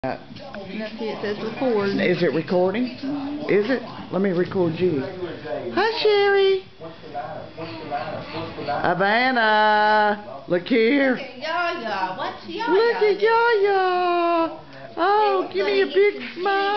Look, it says record. Is it recording? Is it? Let me record you. Hi, Sherry. Avannah. Look here. Look at Yaya. What's Yaya? Look at Yaya. Oh, give me a big smile.